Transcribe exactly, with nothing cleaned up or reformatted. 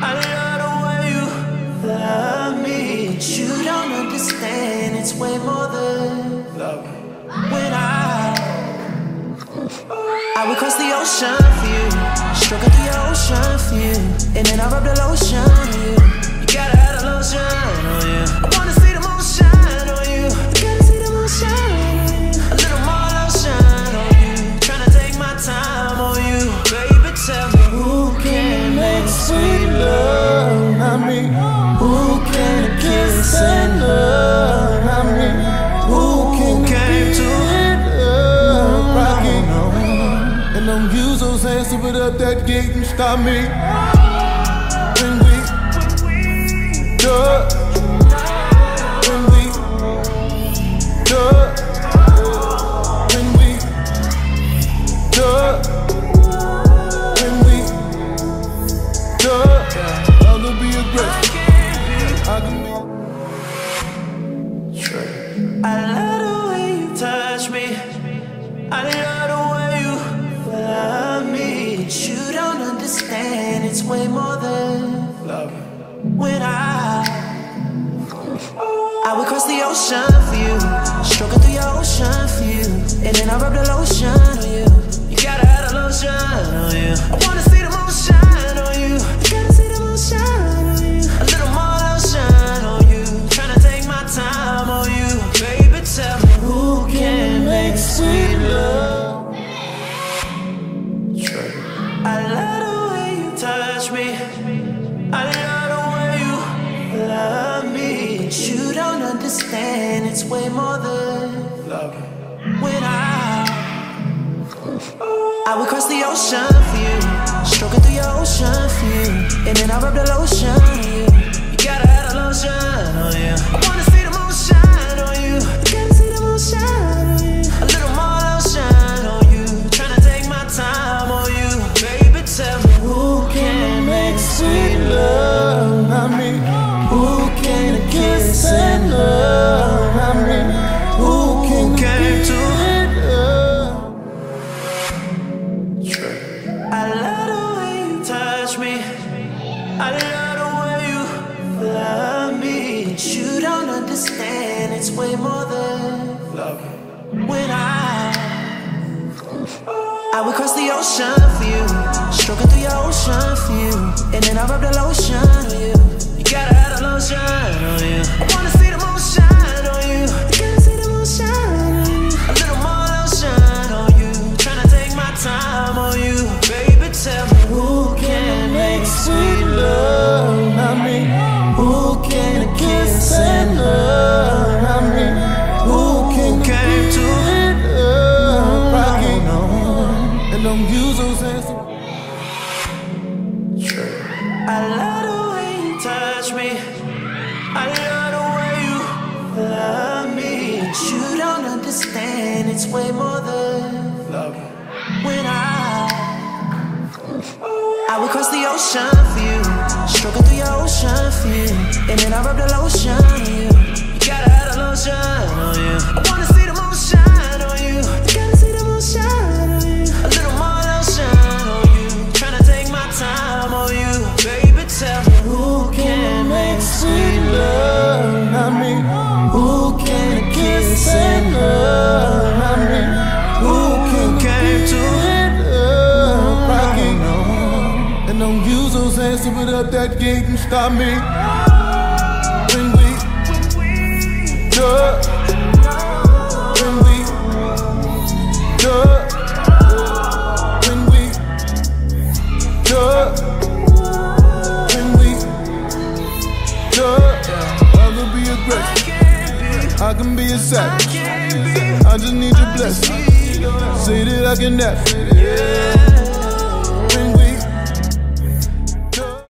I love the way you love me. But you don't understand, it's way more than love. When I I would cross the ocean for you, stroke through your ocean for you, and then I rub the lotion on you. You gotta have the lotion on you. I wanna see the moon shine on you. You gotta see the moon shine on you. A little more lotion on you. Tryna take my time on you. Baby, tell me who can make sweet love? Not me. Who can kiss and love? Not me. Who can came to love? Rocking on. And don't use those hands to put up that gate and stop me. When we do it, when we do it, when we do it, when we do it, I'm gonna be aggressive. I can be Trey. I love the way you touch me. I love the way you love me. But you don't understand, it's way more than love. When I I would cross the ocean for you, stroke through your ocean for you, and then I rub the lotion on you. You gotta have the lotion on you. I wanna see the moon shine on you. You gotta see the moon shine on you. A little more lotion on you. Tryna take my time on you. Baby, tell me who can make sweet love? Trey. I love the way you touch me. I love the way you love me. But you don't understand, it's way more than love. When I I would cross the ocean for you, stroke through your ocean for you, and then I rub the lotion on you. You gotta have the lotion on you. I wanna see the moon shine on you. You gotta see the moon shine on you. A little more lotion on you. Tryna take my time on you. Baby, tell me who can make sweet love? Not me. Who can kiss and love? Not me. Who can came to love? Trey. I love the way you touch me. I love the way you love me. But you don't understand, it's way more than love. When I I would cross the ocean for you, stroke through your ocean for you, and then I rub the lotion on you. You gotta have the lotion on you. I wanna see the moon shine on you. You gotta see the moon shine on you. A little more lotion on you. Tryna take my time on you. Baby, tell me who can make sweet love? Not me. Who can kiss and love? Not me. Who can came to love? Rocking on. And don't use those hands to Trey. I love the way you touch me. I love the way you love me. But you don't understand, it's way more than love. When I I would cross the ocean for you, stroke through your ocean for you, and then I rub the lotion on you. You gotta have the lotion on you. I wanna see the moon shine on you. You gotta see the moon shine on you. A little more lotion on you. Tryna take my time on you. Baby, tell me who can make sweet love? Not me. Who can kiss and love? Not me. Who can came to love? Rocking on. And don't use those hands to put up that gate and stop me. When we do it, when we do it, when we do it, when we do it, I'm gonna be aggressive. I can be a savage. I just need your blessing. Say that I can never.